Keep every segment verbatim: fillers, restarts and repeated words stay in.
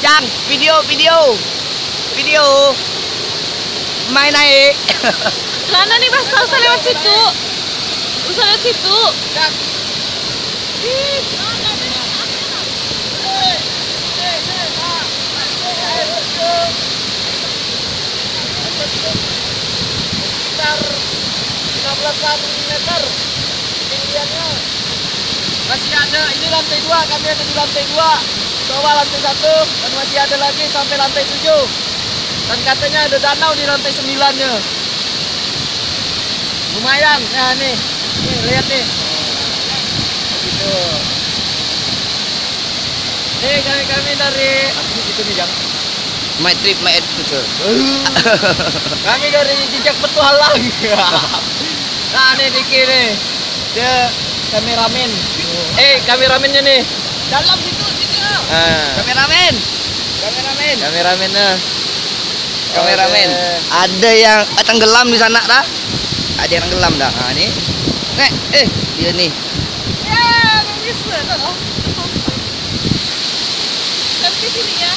Cang, video, video, video, main naik. Celana nih basah, usah lewat situ, usah lewat situ. Ih. Sekitar lima belas meter ketinggiannya. Masih ada, ini lantai dua, kami ada di lantai dua. Coba lantai satu, dan masih ada lagi sampai lantai tujuh. Dan katanya ada danau di lantai sembilannya. Lumayan, nah nih, nih lihat nih. Gitu. Nih kami kami dari, itu nih jam. My trip, my adventure. Kami dari jejak petualang. Nah nih Diki nih, dia kameramen. Eh kameramennya nih. Dalam situ, situ. Nah. Kameramen. Kameramen. Kameramennya. Kameramen. Ada yang eh, tenggelam di sana dah. Ada yang tenggelam dah. Nah ini. Nih, eh dia nih. Ya, bisa. Tapi sini ya.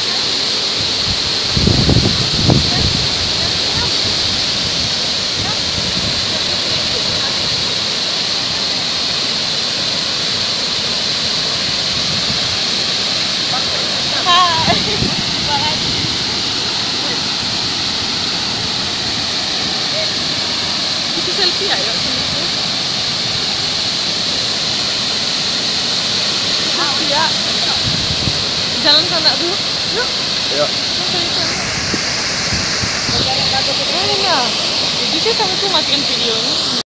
Itu selfie ya, yuk. Selfie ya. Jalan sana dulu. Yuk. Yuk. Ini ya. Jadi sih sama tuh matiin video ini.